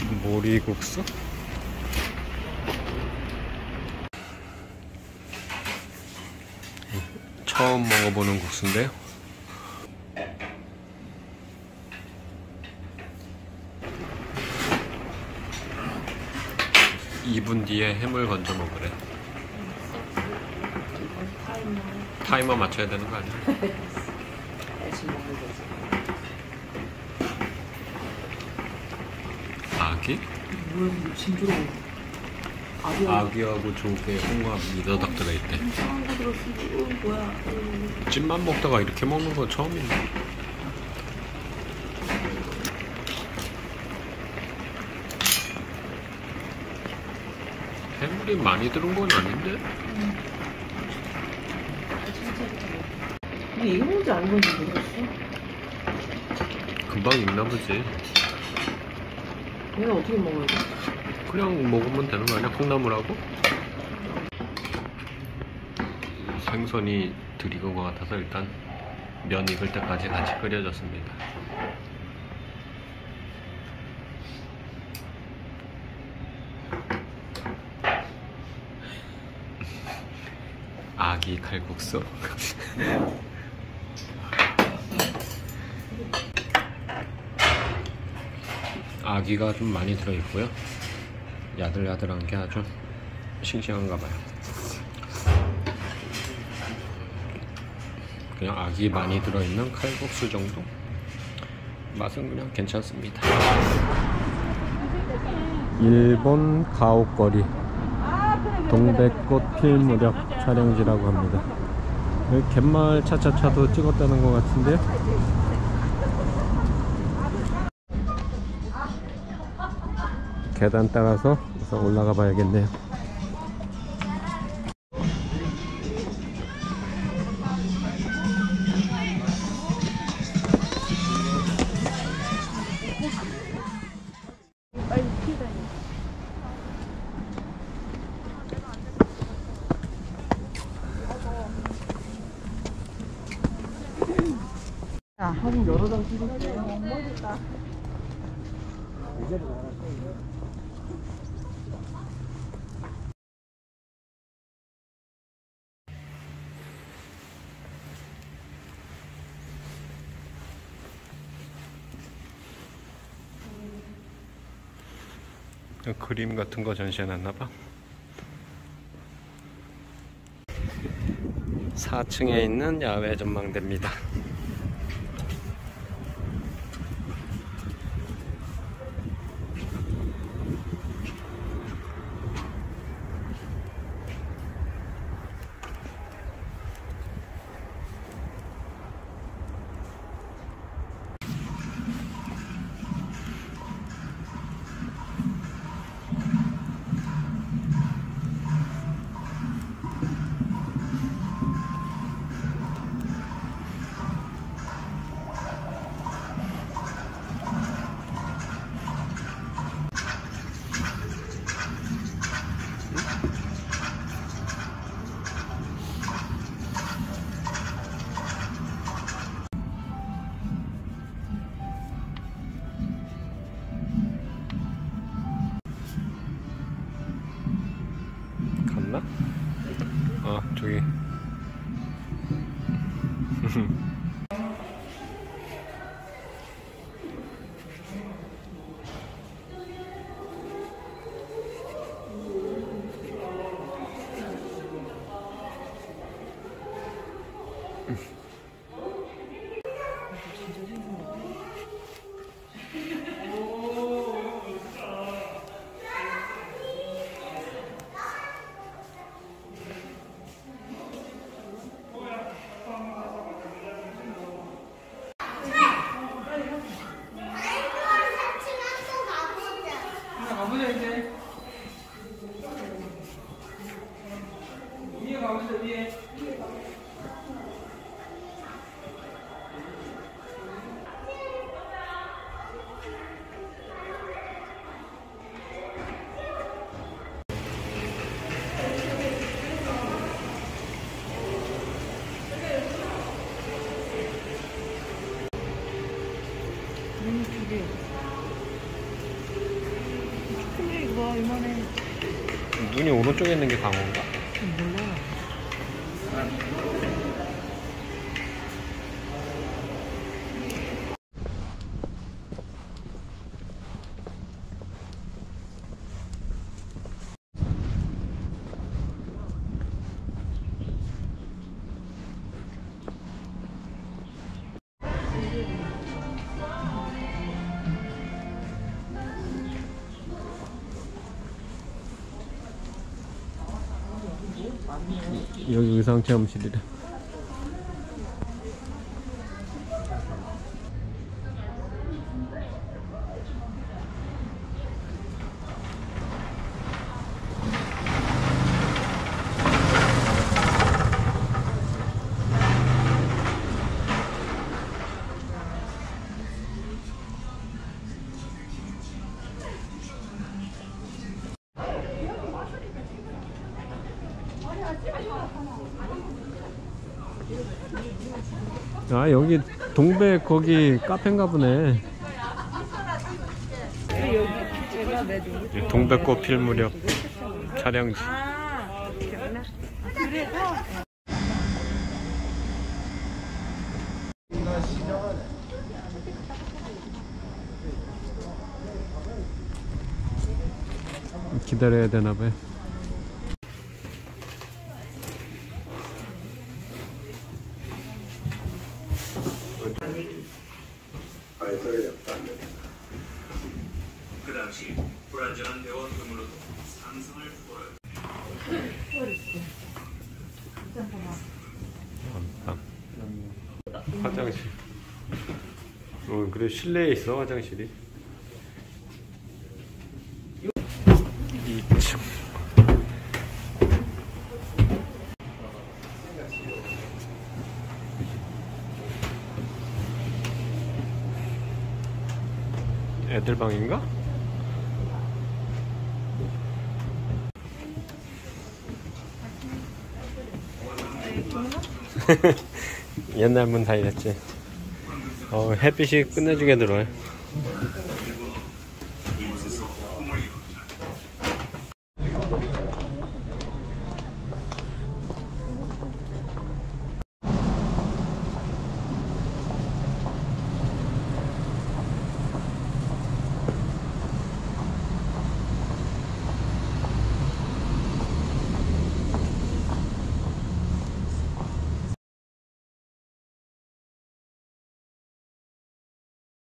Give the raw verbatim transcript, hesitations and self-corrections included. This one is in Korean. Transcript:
모리국수? 처음 먹어보는 국수인데요. 이 분 뒤에 햄을 건져 먹으래. 타이머 맞춰야 되는 거 아니야? 아기? 뭘 진주로 아기하고 조개, 홍합, 미더덕 들어있대. 이상한 거 들었어. 어, 뭐야? 찜만 먹다가 이렇게 먹는 거 처음이네. 해물이 많이 들은 건 아닌데? 응. 이게 익은지 안 익은지 모르겠어. 금방 익나 보지. 얘는 어떻게 먹어야 돼? 그냥 먹으면 되는 거 아니야? 콩나물하고? 생선이 덜 익은 것 같아서 일단 면 익을 때까지 같이 끓여줬습니다. 아기 칼국수. 아기가 좀 많이 들어있고요. 야들야들한 게 아주 싱싱한가 봐요. 그냥 아기 많이 들어있는 칼국수 정도? 맛은 그냥 괜찮습니다. 일본 가옥거리 동백꽃 필 무렵 촬영지라고 합니다. 여기 갯마을 차차차도 찍었다는 것 같은데요. 계단 따라서 우선 올라가 봐야겠네요. 빨리 피다니. 야, 사진 여러 장 찍었어요. 멋있다. 그림 같은 거 전시해놨나봐. 사 층에 있는 야외 전망대입니다. 갔나? 아, 저기. 가보자 이제. 위에 가보자 위에. 음, 그게. 와, 이만해. 눈이 오른쪽에 있는 게 강원가? 몰라. 여기 의상 체험실이래. 아, 여기 동백 거기 카페인가 보네. 제가 매도. 동백꽃 필 무렵 촬영지. 아, 기억나? 그래서? 기다려야 되나 봐요. 그 당시 불안전한 대화 등으로도 상승을 보여. 화장실. 어, 그래 실내에 있어 화장실이. 이 층. 애들 방인가? 옛날 문 다 이랬지. 어, 햇빛이 끝내주게 들어요.